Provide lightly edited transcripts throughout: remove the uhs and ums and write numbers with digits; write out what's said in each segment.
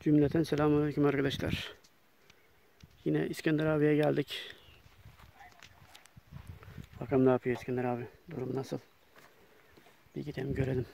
Cümleten selamünaleyküm arkadaşlar. Yine İskender abiye geldik. Bakalım ne yapıyor İskender abi. Durum nasıl? Bir gidelim görelim.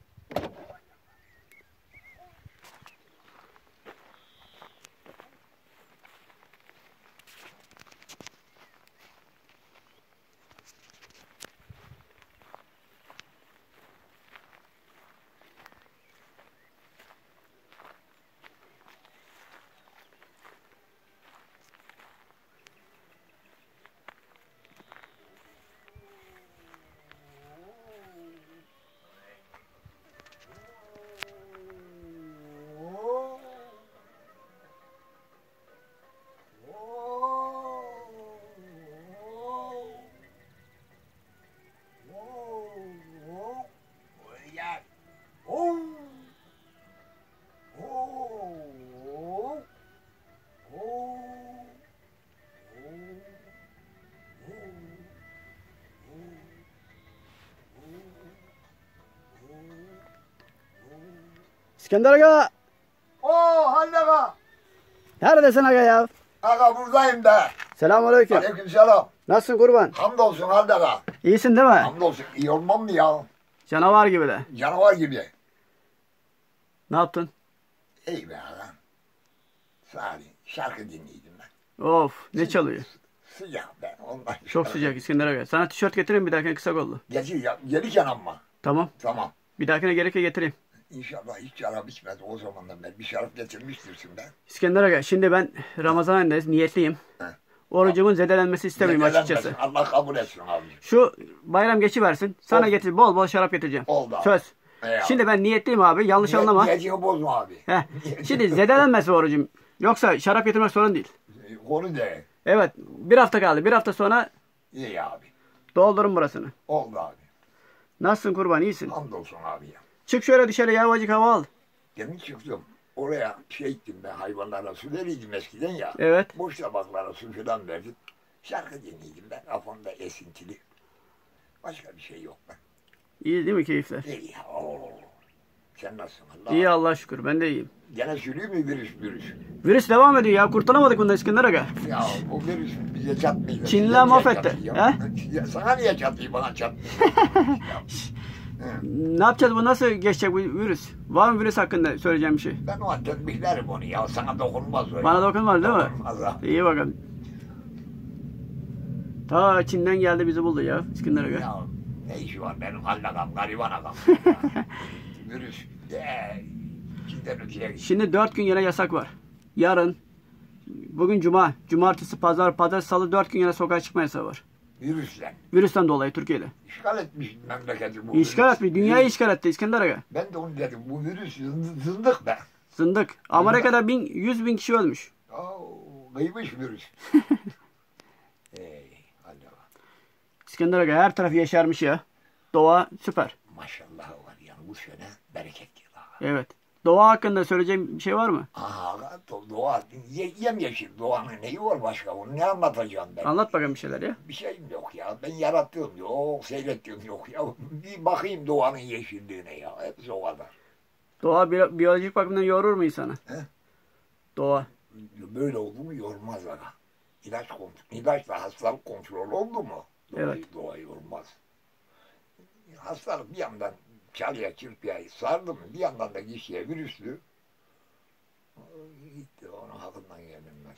İskender aga! Halil aga. Neredesin aga ya? Aga buradayım da. Selamünaleyküm. Aleykümselam. Nasılsın kurban? Hamdolsun Halil aga. İyisin değil mi? Hamdolsun. İyi olmam mı ya? Canavar gibi de. Canavar gibi. Ne yaptın? İyi be aga. Sadece şarkı dinleydim ben. Of ne çalıyor? Sıcak ben ondan. Çok sıcak İskender aga. Sana tişört getireyim bir dahakine kısa kollu. Gelirken ama. Tamam. Tamam. Bir dahakine gerekirse getireyim. İnşallah hiç şarap içmez o zamandan beri. Bir şarap getirmiştirsin ben. İskender aga şimdi ben Ramazan ayındayız. Niyetliyim. He. Orucumun zedelenmesi istemiyorum açıkçası. Allah kabul etsin abicim. Şu bayram geçiversin. Sana Oldu. getir bol bol şarap getireceğim. Oldu abi. Söz. Eyvallah. Şimdi ben niyetliyim abi. Yanlış anlama. Niyetini bozma abi. Heh. Şimdi zedelenmesi orucum. Yoksa şarap getirmek sorun değil. Konu de. Evet. Bir hafta kaldı. Bir hafta sonra İyi abi. doldurun burasını. Oldu abi. Nasılsın kurban? İyisin. Hamdolsun abi ya. Çık şöyle dışarı yavacık hava al. Demin çıktım. Oraya gittim ben hayvanlara su veriyordum eskiden ya. Evet. Boş tabaklara su falan verdim. Şarkı dinliyordum ben. Kafamda esintili. Başka bir şey yok ben. İyi değil mi keyifler? İyi ya. Oo. Sen nasılsın Allah? İyi Allah'a şükür. Ben de iyiyim. Gene sürüyor mu virüs? Virüs devam ediyor ya. Kurtulamadık bundan İskender aga. Ya o virüs bize çatmıyor. Çinliler Bize niye mahvetti, çatıyor? he? Sana niye çatıyor bana çatmıyor? Ne yapacağız bu? Nasıl geçecek bu virüs? Var mı virüs hakkında söyleyeceğim bir şey? Ben o tedbirlerim onu ya. Sana dokunmaz öyle. Bana dokunmaz değil mi? Dokunmaz ha. İyi bakalım. Ta Çin'den geldi bizi buldu ya İskender aga. Ya ne işi var benim hallagam, gariban adam. Virüs. Çin'den öteye gitti. Şimdi 4 gün yine yasak var. Yarın, bugün cuma, cumartesi, pazar, salı 4 gün yine sokağa çıkma yasağı var. Virüsle. Virüsten dolayı Türkiye'de. İşgal etmiş memleketi bu İşgal virüs. etmiş, dünyayı işgal etti İskender aga. Ben de onu dedim. Bu virüs zındık be. Zındık. Amerika'da 100 bin kişi ölmüş. Kıymış virüs. Hadi bak. İskender aga her taraf yeşermiş ya. Doğa süper. Maşallah var yani bu sene bereketli. Evet. Doğa hakkında söyleyeceğim bir şey var mı? Doğa, yemyeşil doğanın neyi var başka? Onu ne anlatacağım ben? Anlat bakalım bir şeyler ya. Bir şeyim yok ya. Ben yarattığım yok, seyrettiğim yok ya. Bir bakayım doğanın yeşilliğine ya. Hepsi o kadar. Doğa biyolojik bakımdan yorur mu insanı? He? Doğa. Böyle oldu mu yormaz aga. İlaçla hastalık kontrol oldu mu? Evet. Doğa yormaz. Hastalık bir yandan çalıya çırpıya sardı mı? Bir yandan da kişiye virüslü. Gitti. Onun hakkından gelinmez.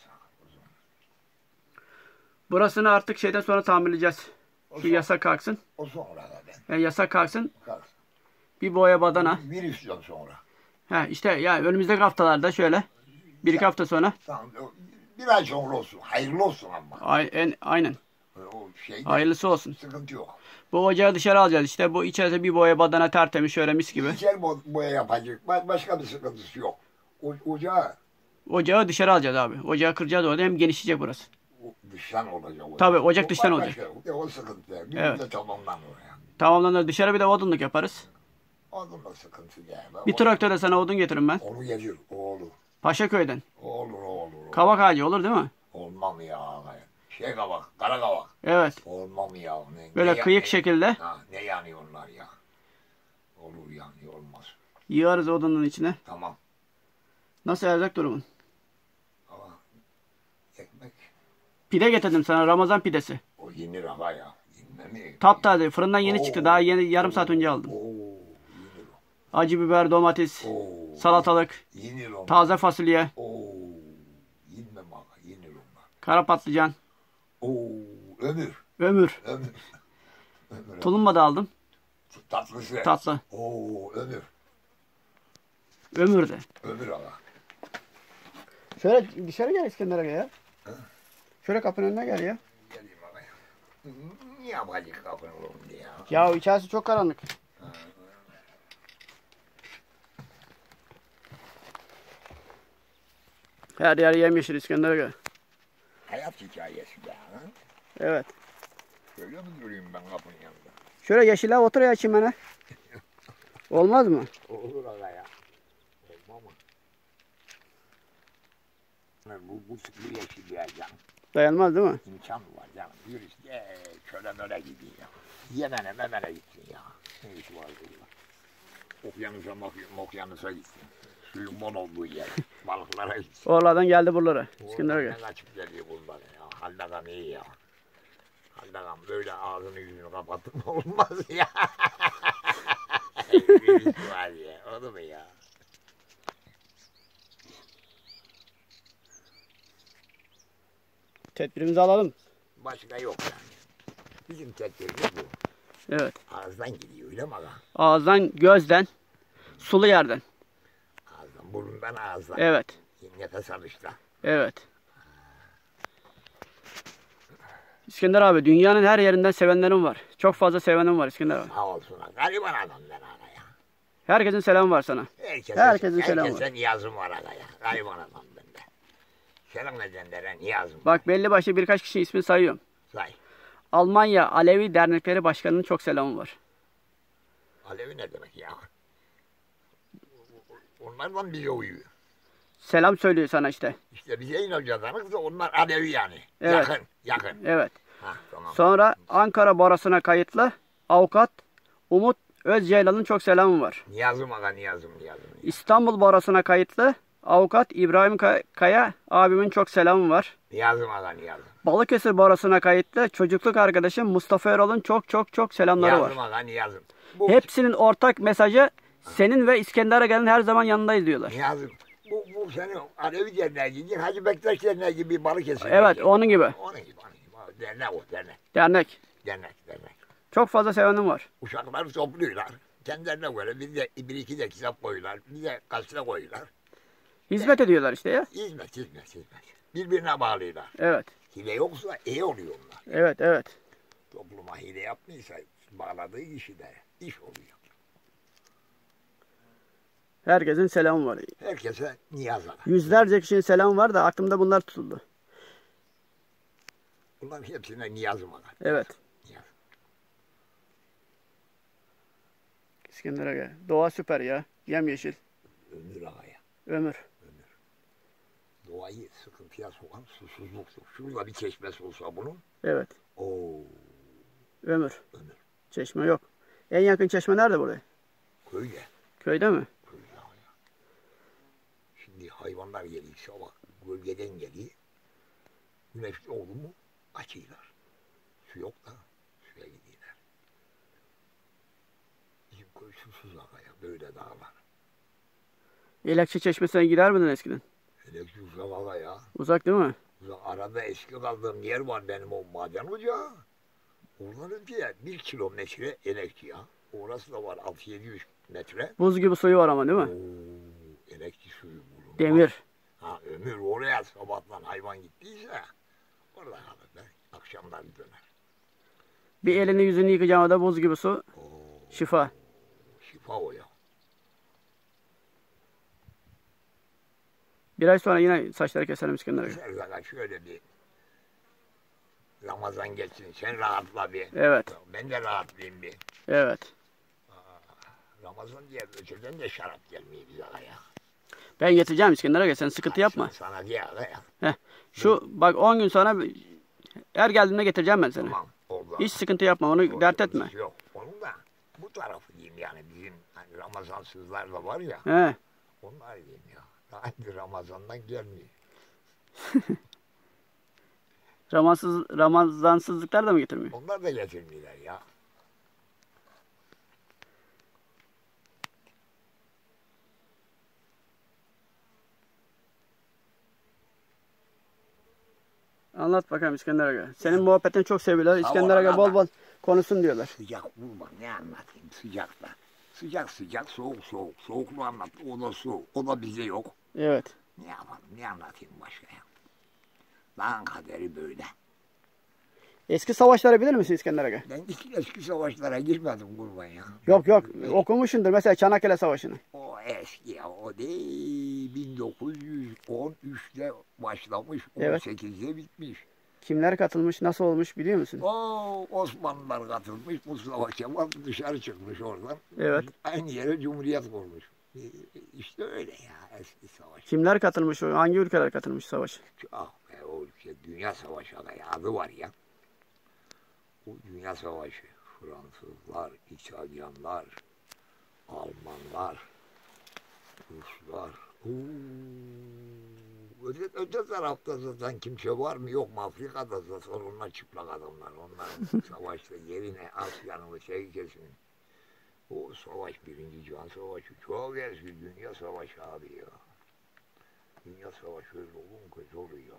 Burasını artık şeyden sonra tamirleyeceğiz. Şu yasak kalksın. O sonra da ben. Yani yasak kalksın. Kalksın. Bir boya badana. Virüsten sonra. İşte ya önümüzdeki haftalarda şöyle. Bir iki hafta sonra. Tamam. Bir ay sonra olsun. Hayırlı olsun ama. Aynen. O şeyde Hayırlısı olsun. sıkıntı yok. Bu ocağı dışarı alacağız işte. Bu içeride bir boya badana tertemiz şöyle mis gibi. İçer boya yapacak. Başka bir sıkıntısı yok. Ocağı Ocağı dışarı alacağız abi. Ocağı kıracağız orada hem genişleyecek burası. dıştan olacak. Tabii, ocak dıştan olacak. O sıkıntı. Bir Evet. de tamamlanır yani. Tamamlanır. Dışarı bir de odunluk yaparız. Onun da sıkıntı değil. Bir traktörde sana odun getiririm ben. Onu gelir. O olur. Paşaköy'den. Olur. Kavak ağacı olur değil mi? Olmam ya. Şey kavak. Kara kavak. Evet. Olmam ya. Böyle kıyık şekilde. Ne yanıyorlar ya. Olur yani olmaz. Yığarız odunun içine. Tamam. Nasıl erzak durumun? Ama ekmek Pide getirdim sana, Ramazan pidesi. o yenir aga ya. Yenmez mi? Taptaze, fırından yeni çıktı. Daha yeni, yarım saat önce aldım. Oo, yenir o. Acı biber, domates, Oo, salatalık, yenir o. taze fasulye, Oo, yenmem aga, yenir onlar. kara patlıcan, Oo, ömür. ömür. Ömür. Ömür. Tulumba da aldım. Tatlısı. Tatlı. Oo, ömür. Ömür de. Ömür aga. Şöyle dışarı gel İskender Aga ya. Şöyle kapının önüne gel ya. Geleyim aga ya. Niye yapacak kapını oğlum diye ya? Ya içerisi çok karanlık. Her yer yemyeşil İskender Aga. Hayat hikayesi ya. Ha? Evet. Şöyle mi durayım ben kapının yanında? Şöyle yeşile otur ya çimene. Olmaz mı? Olur aga ya. Olmaz mı? Bu yeşil ya canım. Dayanmaz değil mi? İmkan var canım. Yürü işte köle möle gidiyor ya. Yemene memene gitsin ya. Ne işi var burada? Okyanusa gitsin. Suyun bol olduğu yer. Balıklara gitsin. Oralardan geldi buralara. İskender Oradan Aga. ne kaçıp geliyor bunlar ya. Haldagam iyi ya. Haldagam böyle ağzını yüzünü kapatıp olmaz ya. Bir iş var ya. Olur mu ya? Tedbirimizi alalım. Başka yok yani. Bizim tedbirimiz bu. Evet. Ağızdan gidiyor öyle mi aga? Ağızdan, gözden, sulu yerden. Ağızdan, burundan ağızdan. Evet. Nefes alışta. Evet. İskender abi, dünyanın her yerinden sevenlerim var. Çok fazla sevenim var İskender abi. Sağ olsun. Gariban adam ben aga ya. Herkesin selamı var sana. Herkesin selamı var. Herkese niyazım var aga ya. Gariban adam bende. Selam edenlere niyazım var. Bak belli başlı birkaç kişi ismini sayıyorum. Say. Almanya Alevi Dernekleri Başkanı'nın çok selamı var. Alevi ne demek ya? Onlardan bize uyuyor. Selam söylüyor sana işte. İşte bize inanacaklarız da onlar Alevi yani. Evet. Yakın, yakın. Evet. Ha, tamam. Sonra Ankara Barosu'na kayıtlı avukat Umut Özceylan'ın çok selamı var. Niyazım aga, niyazım. İstanbul Barosu'na kayıtlı avukat İbrahim Kaya abimin çok selamı var. Niyazım aga, niyazım. Balıkesir Barosu'na kayıtlı çocukluk arkadaşım Mustafa Erol'un çok selamları Niyazım var. aga, niyazım. Bu, Hepsinin ortak mesajı senin ve İskender Aga'nın her zaman yanındayız diyorlar. Niyazım. Bu senin Alevi derneği gibi, Hacı Bektaş derneği gibi bir Balıkesir. Evet, onun gibi. Onun gibi. Dernek o, dernek. Dernek. Dernek. Çok fazla sevenim var. Uşakları topluyorlar. Kendilerine göre bir iki de kitap koyuyorlar. Bir de gazete koyuyorlar. Hizmet ediyorlar işte ya. Hizmet. Birbirine bağlıyorlar. Evet. Hile yoksa iyi oluyor onlar. Evet. Topluma hile yapmıyorsa bağladığı kişi de iş oluyor. Herkesin selamı var. Herkese niyaz var. Yüzlerce kişinin selamı var da aklımda bunlar tutuldu. Bunların hepsine niyazım var. Evet. Niyaz. İskender Aga. Doğa süper ya. Yemyeşil. Ömür ağaya. Ömür. Doğayı sıkıntıya sokan susuzluktur. Şurada bir çeşmesi olsa bunun. Evet. Oo, Ömür. Çeşme yok. En yakın çeşme nerede buraya? köyde. Köyde mi? Köyde ağaya. Şimdi hayvanlar geliyor sabah. Gölgeden geliyor. Güneş oldu mu açıyorlar. Su yok da suya gidiyorlar. Bizim köy susuz ağaya. Böyle dağlar. Elekçi Çeşmesi'ne gider miydin eskiden? Elektrik uzak ağaya. Uzak değil mi? Arada eski kaldığım yer var benim o maden ocağı. Oradan öteye 1 kilometre elektrik ya. Orası da var 600-700 metre. Buz gibi suyu var ama değil mi? Oo, elektrik suyu bulunmaz. Demir. Ha, ömür oraya sabahtan hayvan gittiyse orada kalır. Akşamdan döner. Bir elini yüzünü yıkayacağım, o da buz gibi su. Oo, Şifa. şifa o ya. Bir ay sonra yine saçları keselim İskender Aga. Serzaka şöyle bir Ramazan geçsin sen rahatla bir. Evet. Ben de rahatlayayım bir. Evet. Ramazan diye öteden de şarap gelmiyor bize ya. Ben getireceğim İskender Aga, sen sıkıntı yapma. Sana diye ya. Heh. Şu bak 10 gün sonra her geldiğinde getireceğim ben seni. Tamam oldu. Hiç sıkıntı yapma, onu dert etme. Yok onun da bu tarafı diyeyim yani bizim hani Ramazansızlar da var ya. He. Onlar diyeyim ya. Aynı Ramazan'dan gelmiyor. Ramazansızlıklar da mı getirmiyor? Onlar da getirmiyorlar ya. Anlat bakalım İskender Aga. Senin muhabbetin çok seviyorlar. Sağ ol, İskender Aga bol anlat. bol konuşsun diyorlar. Sıcak vurma ne anlatayım sıcakta. Sıcak sıcak soğuk soğuk. Soğuklu anlat. O da soğuk. O da bize yok. Evet. Ne yapalım ne anlatayım başka ya. Dağın kaderi böyle. Eski savaşları bilir misin İskender Aga? Ben hiç eski savaşlara girmedim kurban ya. Yok okumuşsundur mesela Çanakkale Savaşı'nı. O eski ya o değil 1913'te başlamış Evet. 18'de bitmiş. Kimler katılmış, nasıl olmuş biliyor musun? O Osmanlılar katılmış Mustafa Kemal dışarı çıkmış oradan. Evet. Aynı yere Cumhuriyet kurmuş. İşte öyle ya eski savaş. Kimler katılmış, hangi ülkeler katılmış savaşa? Ah be o ülke Dünya Savaşı adı var ya. O Dünya Savaşı Fransızlar, İtalyanlar, Almanlar, Ruslar. Öte tarafta zaten kimse var mı yok mu? Afrika'da zaten onlar çıplak adamlar. Onların savaşta yerine Asya'nın kesin. O savaş Birinci Cihan Savaşı. Çok eski Dünya Savaşı abi ya. Dünya Savaşı öyle olur mu kötü oluyor.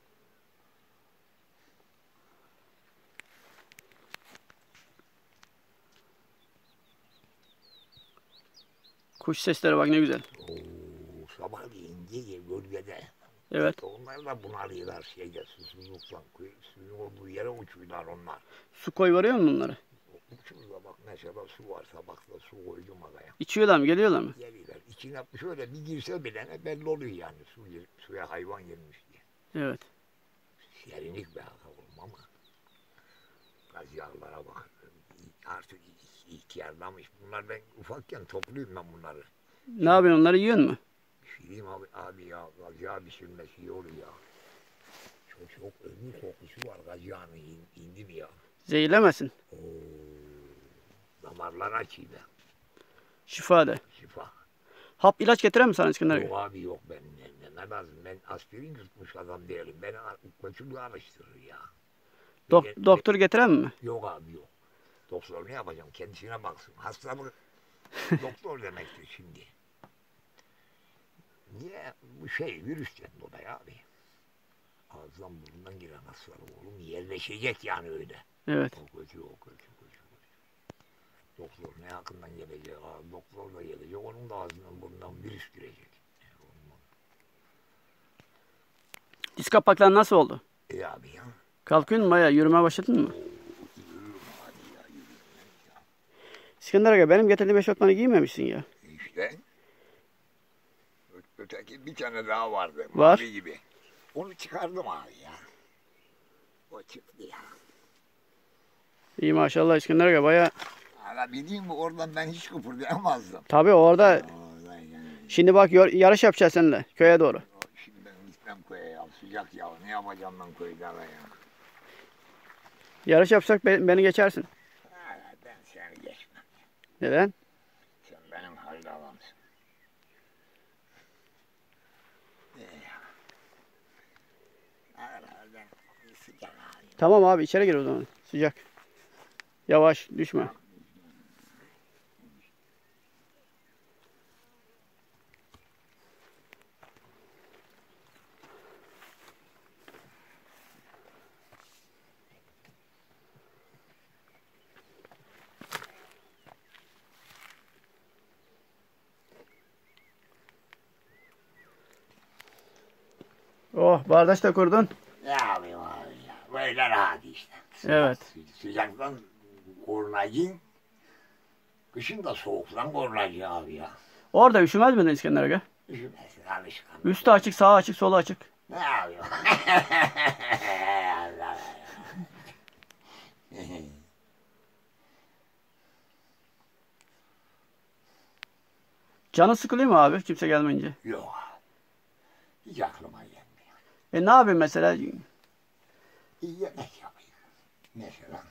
Kuş sesleri bak ne güzel. Sabahleyin gece gölgede. Evet. Onlar da bunalıyorlar susuzluktan. Suyun olduğu yere uçuyorlar onlar. Su koy varıyor mu bunlara? Uçurda bak mesela su var sabahta su koydum araya. İçiyorlar mı, geliyorlar mı? Geliyorlar. İçine şöyle bir girse bile belli oluyor yani suya hayvan girmiş diye. Evet. Serinlik be ama. Gazyalara bak. Artık ihtiyarlamış. Bunlar ben ufakken topluyorum ben bunları. Ne yapıyorsun, onları yiyorsun mu? Şireyim abi ya. Gazya pişirmesi iyi oluyor ya. Çok ömür kokusu var gazyanın indi mi ya? Zehirlemesin. Damarlar açıyor be. Şifa de. Şifa. Hap ilaç getiren mi sana İskender Yok Aga? abi yok ben ne lazım ben aspirin tutmuş adam değilim. Beni koçuluğu alıştırır ya. Doktor getiren mi? Yok abi yok. Doktor ne yapacağım kendisine baksın. Hastalık doktor demektir şimdi. Niye bu virüsten dolayı abi. Ağızdan burnundan giren hastalık oğlum yerleşecek yani öyle. Evet. O kötü. Doktor ne yakından gelecek abi. Doktor da gelecek. Onun da ağzından burnundan virüs girecek. Diz kapaklar nasıl oldu? İyi abi ya. Kalkıyorsun mu bayağı? Yürümeye başladın mı? Yürüyorum hadi ya. İskender Aga benim getirdiğim eşofmanı giymemişsin ya. İşte. Öteki bir tane daha vardı. Var. Mavi gibi. Onu çıkardım abi ya. O çıktı ya. İyi maşallah İskender Aga bayağı. Aga bileyim mi oradan ben hiç kıpırdayamazdım. Tabii orada. Oradan yani. Şimdi bak yarış yapacağız seninle köye doğru. Şimdi ben gitmem köye ya. Sıcak ya. Ne yapacağım ben köyde ya. Yarış yapsak beni geçersin. Ben seni geçmem. Neden? Sen benim halde adamsın. Sıcak abi. Tamam abi içeri gir o zaman. Sıcak. Yavaş düşme. Oh bardaş da kurdun. Ne yapayım abi ya. Böyle rahat işte. Evet. Sıcaktan korunacağım. Kışın da soğuktan korunacaksın abi ya. Orada üşümez miydin İskender Aga? Üşümesin alışkan. Üstü açık, sağı açık, solu açık. Ne yapayım? Allah. Canın sıkılıyor mu abi kimse gelmeyince? Yok. Hiç aklıma gelmiyor. Ne yapayım mesela? İyi yemek yapayım. Mesela.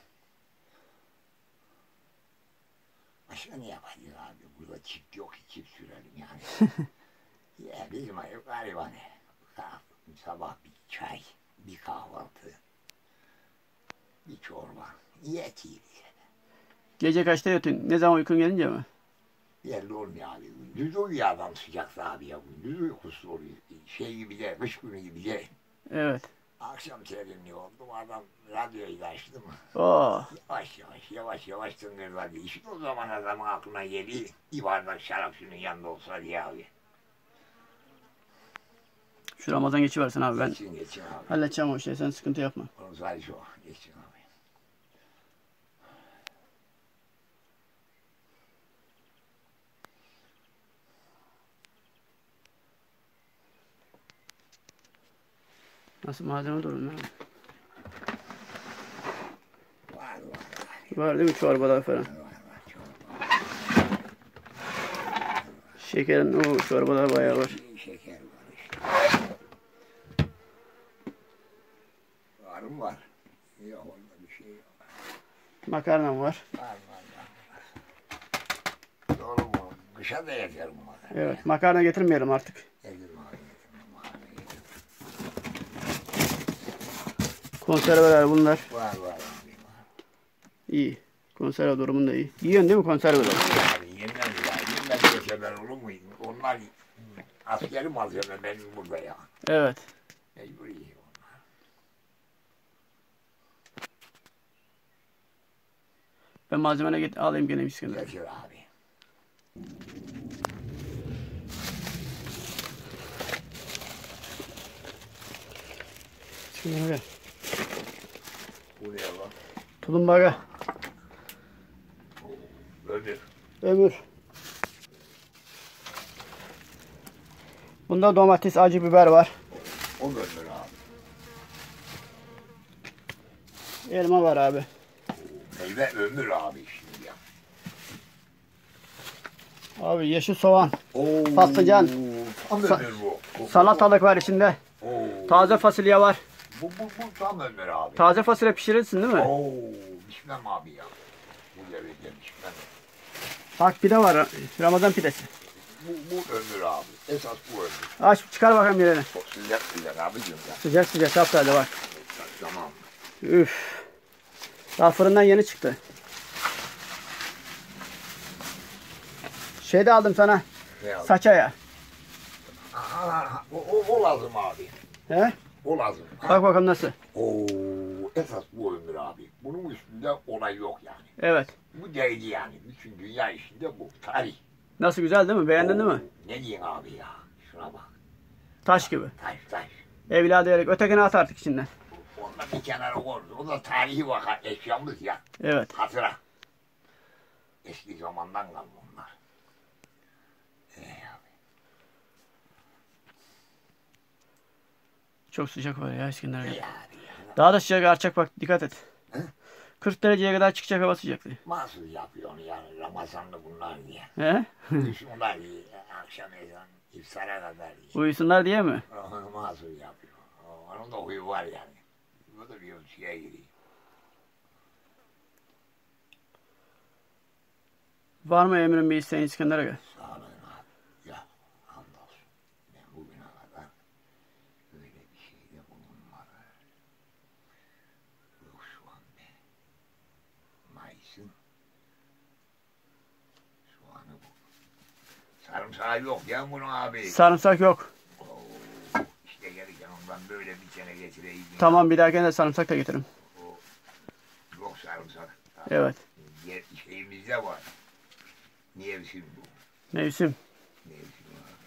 Başka ne yapayım abi? Burada çift yok ki çift sürelim yani. Ya bizim gariban. Sabah bir çay, bir kahvaltı, bir çorba. Yetiyor. Gece kaçta yatıyorsun? Ne zaman uykun gelince mi? Belli olmuyor abi. Gündüz uyuyor adam sıcakta abi ya. Gündüz uykusu oluyor. Şey gibi de, kış günü gibi de. Evet. Akşam serinliği oldu. Adam radyoyu da açtı mı? Oh. Yavaş yavaş tıngırdadı. İşte o zaman adamın aklına geliyor. Bir bardak şarap şunun yanında olsa diye abi. Şu Ramazan geçiversin abi, ben Geçin abi. halledeceğim o işi, sen sıkıntı yapma. Onun sadece o. Geçin abi. Nasıl malzeme durum ya? Var. Var değil mi çorbalar falan? Var. Şekerin o çorbalar bayağı var. Şeker var işte. Var mı var? Yok orada bir şey yok. Makarna var. Var. Doğru mu? Kışa da yeter bu makarna. Evet, makarna getirmeyelim artık. Getir makarna getir. Konserveler bunlar. Var. İyi. Konserve durumun da iyi. Yiyorsun değil mi konserveleri? Yani yenmez geçerler olur mu? Onlar askeri malzeme benim burada ya. Evet. Mecbur yiyor onlar. Ben malzemene alayım gene İskender. Getir abi. İskender gel. Buraya bak. Tulumbaga. Ömür. Bunda domates, acı biber var. O ömür abi. Elma var abi. Meyve ömür abi şimdi ya. Abi yeşil soğan. Oo, Patlıcan. Tam ömür bu. Salatalık var içinde. Oo. Taze fasulye var. Bu tam ömür abi. Taze fasulye pişirirsin değil mi? Oo, pişmem abi ya. Bu devirde pişmem. Bak pide var. Ramazan pidesi. Bu ömür abi. Esas bu ömür. Aç çıkar bakalım yerine. Çok sıcak abicim ya. Sıcak sıcak taptaze bak. Tamam. Üf. Daha fırından yeni çıktı. Şey de aldım sana. Ne abi? Saçaya. O lazım abi. He? O lazım. Bak bakalım nasıl. Oo, esas bu ömür abi. Bunun üstünde olay yok yani. Evet. Bu değil yani. Bütün dünya işinde bu. Tarih. Nasıl, güzel değil mi? Beğendin değil mi? Ne diyeyim abi ya? Şuna bak. Taş gibi. Taş. Evladı yerek. Ötekini at artık içinden. Ondan bir kenara koydu. O da tarihi vaka eşyamız ya. Evet. Hatıra. Eski zamandan kalma onlar. Abi. Çok sıcak var ya İskender. Ya. Daha da sıcak artacak bak, dikkat et. He? 40 dereceye kadar çıkacak hava sıcaklığı. Mahsus yapıyor yani Ramazan'da bunlar diye. He? Uyusunlar diye. Akşam ezan iftara kadar diye. Uyusunlar diye mi? Onu mahsus yapıyor. Onun da huyu var yani. Bu da bir ölçüye giriyor. Var mı Emir'in bir isteğin İskender Aga? Sağ olun abi. Ya hamdolsun. Ben bugüne kadar öyle bir şeyde bulunmadım. Yok şu an ne? Mayıs'ın soğanı bu. Sarımsağı yok ya bunun abi. Sarımsak yok. İşte gelirken ondan böyle bir tane getireyim. Tamam, bir dahakine de sarımsak da getiririm. Yok sarımsak. Evet. Şeyimizde var. Nevsim bu. Mevsim. Nevsim abi.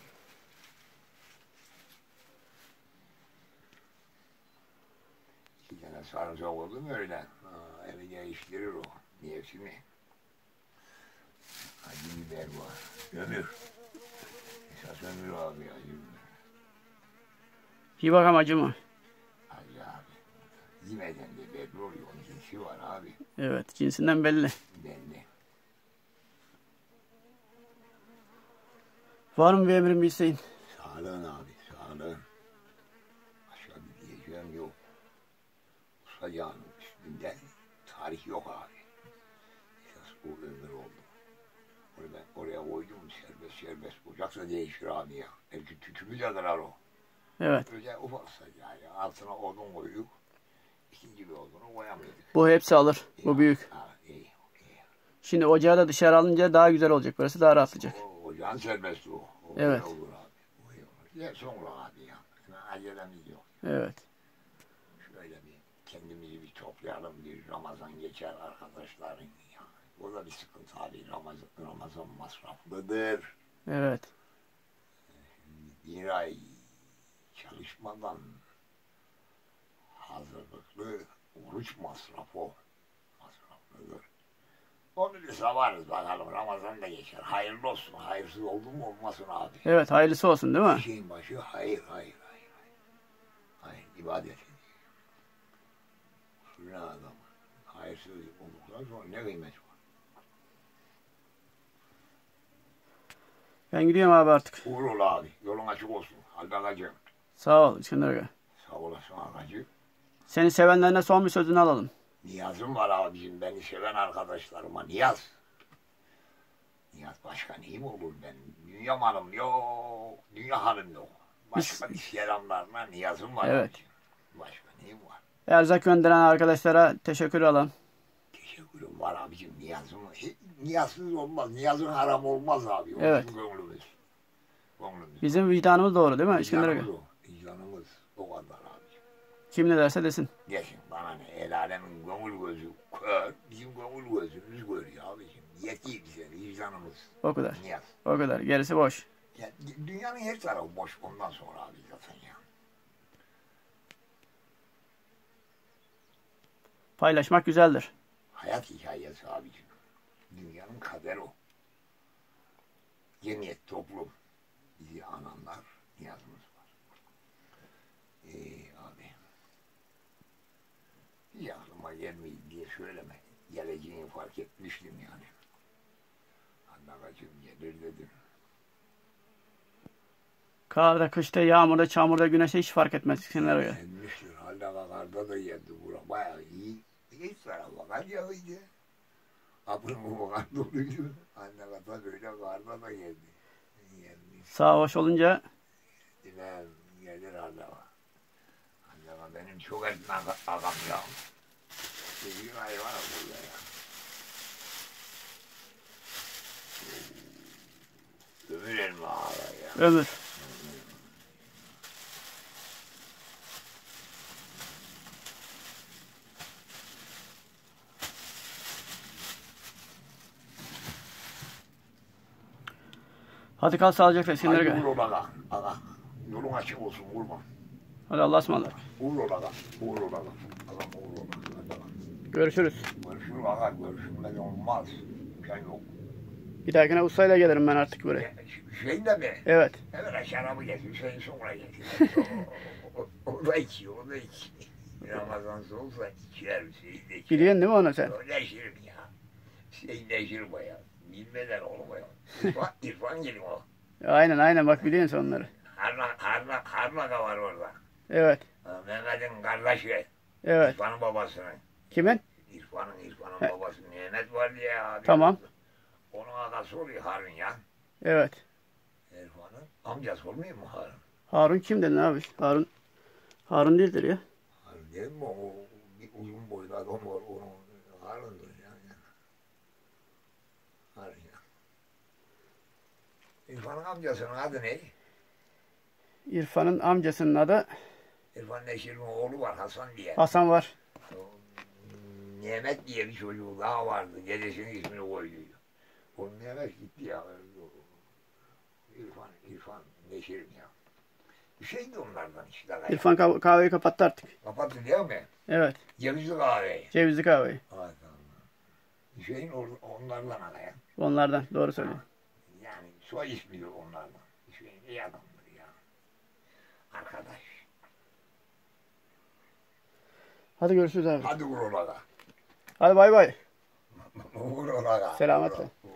İki tane sarımsak oldu mu öyle? Evi değiştirir o. Nevsimi. Acı biber var. Ömür. Esas ömür abi acı biber. İyi bakalım, acı mı? Acı abi. Yemeden de belli oluyor. Onun cinsi var abi. Evet, cinsinden belli. Belli. Var mı bir Emir'in bir isteğin? Sağlığın abi, sağlığın. Başka bir diyeceğim yok. Usacağın üstünde tarih yok abi. Esas bu ömür oldu. Onu ben oraya koydum serbest. Ocaksa değişir abi ya. Belki tütülü cadılar o. Evet. Öyle ufaksa yani. Altına odun koyduk. İkinci bir odunu koyamıyorduk. Bu hepsi alır. Bu büyük. Ha, iyi. Şimdi ocağı da dışarı alınca daha güzel olacak. Burası daha rahatlayacak. Ocağın serbesti o. Evet. Olur abi. O iyi olur. Ya sonra abi ya. Acelemiz yok. Evet. Şöyle bir kendimizi bir toplayalım. Bir Ramazan geçer arkadaşların ya. O da bir sıkıntı abi. Ramazan masraflıdır. Evet. Bir ay çalışmadan hazırlıklı oruç masraflıdır. Onu bir savarız bakalım. Ramazan da geçer. Hayırlı olsun. Hayırsız oldu mu olmasın abi. Evet, hayırlısı olsun değil mi? Şeyin başı hayır. Hayır, ibadet. Sürüne adam. Hayırsız olduktan sonra ne kıymet var? Ben gidiyorum abi artık. Uğur ol abi. Yolun açık olsun. Halde ağacığım. Sağ ol İskender Aga. Sağ olasın ağacığım. Seni sevenlerine son bir sözünü alalım. Niyazım var abicim. Beni seven arkadaşlarıma niyaz. Niyaz başka neyim olur ben? Dünya malım yok. Dünya halim yok. Başka bir selamlarına niyazım var Evet. abicim. Başka neyim var? Erzak gönderen arkadaşlara teşekkür alalım. Teşekkürüm var abicim. Niyazım. Niyazsız olmaz. Niyazın haram olmaz abi. Onun Evet. için gönlümüz. Bizim vicdanımız doğru değil mi İskender Aga? Vicdanımız o kadar abicim. Kim ne derse desin. Desin bana ne? El alemin gönül gözü kör. Bizim gönül gözümüz görüyor abicim. Yetiyor bize vicdanımız. O kadar. Niyaz. O kadar. Gerisi boş. Ya, dünyanın her tarafı boş ondan sonra abi zaten ya. Paylaşmak güzeldir. Hayat hikayesi abicim. Dünyanın kaderi o. Cemiyet, toplum. Bizi ananlar niyazımız var. Abi. Hiç aklıma gelmeydi diye söyleme. Geleceğini fark etmiştim yani. Annagacım gelir dedim. Karda, kışta, yağmurda, çamurda, güneşte hiç fark etmez İskender Aga. Gelmiştir. Halde karda da geldi. Bura bayağı iyi. Hiç tarafa kar yağıydı. Kapının o kar doluydu. Annagata böyle karda da geldi. Gelmiş. Sağ hoş olunca Dinem gelir Allah'a. Allah'a benim çok etme ağam ya. Sevgili hayvan burada ya. Ömür elma ağla ya. ömür. Hadi kal sağlıcakla İskender Haydi Aga. vur ola ağa. Yolun açık olsun vurma. Hadi Allah'a ısmarladık. Vur ola ağa. Vur ola ağa. Ağam vur ola ağa. Görüşürüz. Görüşürüz ağa. Görüşürüz olmaz. Şey yok. Bir dahakine ustayla gelirim ben artık buraya. Hüseyin de mi? Evet. Evet şarabı getir. Hüseyin sonra getir. O da içiyor. O da içiyor. Ramazan soğuksa içer Hüseyin de içer. Biliyorsun değil mi onu sen? O neşirim ya. Hüseyin neşir bayağı. Bilmeden oğlum ya. İrfan geliyor o. Aynen bak biliyorsun sen onları. Harlaka var orada. Evet. Mehmet'in kardeşi. Evet. İrfan'ın babasının. Kimin? İrfan'ın babası Mehmet var diye abi. Tamam. Onun ağası oluyor Harun ya. Evet. İrfan'ın amcası olmuyor mu Harun? Harun kim dedin abi? Harun değildir ya. Harun değil mi? O bir uzun boylu adam var. Onun Harun'dur yani. Harun ya. İrfan'ın amcasının adı ne? İrfan'ın amcasının adı İrfan Neşir'in oğlu var Hasan diye. Hasan var. Mehmet diye bir çocuğu daha vardı. Dedesinin ismini koydu. O Mehmet gitti ya. İrfan Neşir'im ya. Bir şeydi onlardan işte. İrfan kahveyi kapattı artık. Kapattı değil mi? Evet. Cevizli kahveyi. Cevizli kahveyi. Evet. Hüseyin onlardan ana ya. Onlardan. Doğru söylüyor. Yani soy ismidir onlardan. Hüseyin iyi adamdır ya. Arkadaş. Hadi görüşürüz abi. Hadi vur oraga. Hadi bay bay. Vur oraga. Selametle.